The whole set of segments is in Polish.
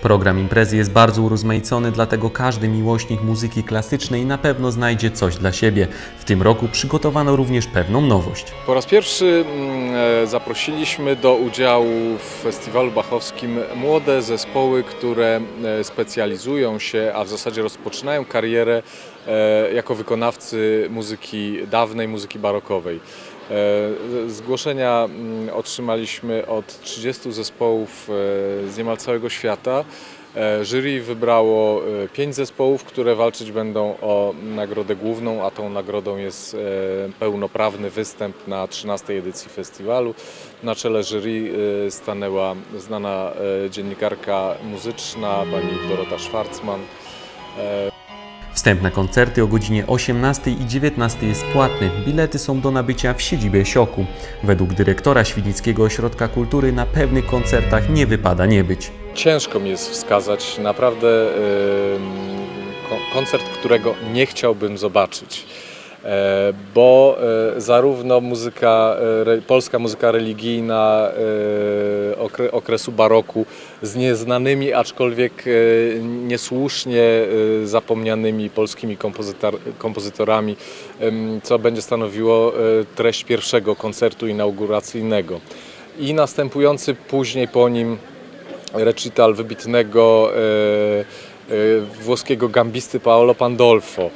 Program imprezy jest bardzo urozmaicony, dlatego każdy miłośnik muzyki klasycznej na pewno znajdzie coś dla siebie. W tym roku przygotowano również pewną nowość. Po raz pierwszy zaprosiliśmy do udziału w festiwalu bachowskim młode zespoły, które specjalizują się, a w zasadzie rozpoczynają karierę jako wykonawcy muzyki dawnej, muzyki barokowej. Zgłoszenia otrzymaliśmy od 30 zespołów z niemal całego świata. Jury wybrało 5 zespołów, które walczyć będą o nagrodę główną, a tą nagrodą jest pełnoprawny występ na 13. edycji festiwalu. Na czele jury stanęła znana dziennikarka muzyczna, pani Dorota Schwarzman. Wstęp na koncerty o godzinie 18 i 19 jest płatny. Bilety są do nabycia w siedzibie Sioku. Według dyrektora Świdnickiego Ośrodka Kultury na pewnych koncertach nie wypada nie być. Ciężko mi jest wskazać naprawdę koncert, którego nie chciałbym zobaczyć. Bo zarówno polska muzyka religijna okresu baroku z nieznanymi, aczkolwiek niesłusznie zapomnianymi polskimi kompozytorami, co będzie stanowiło treść pierwszego koncertu inauguracyjnego. I następujący później po nim recital wybitnego włoskiego gambisty Paolo Pandolfo.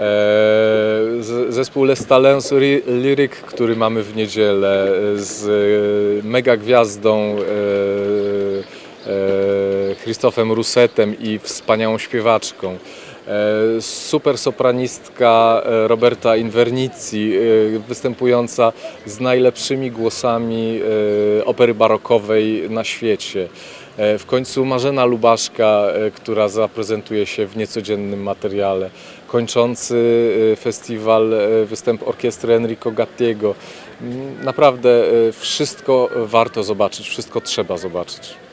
Zespół Les Talents Lyric, który mamy w niedzielę, z mega gwiazdą Christophem Roussetem i wspaniałą śpiewaczką. Super sopranistka Roberta Invernici, występująca z najlepszymi głosami opery barokowej na świecie. W końcu Marzena Lubaszka, która zaprezentuje się w niecodziennym materiale. Kończący festiwal występ orkiestry Enrico Gattiego. Naprawdę wszystko warto zobaczyć, wszystko trzeba zobaczyć.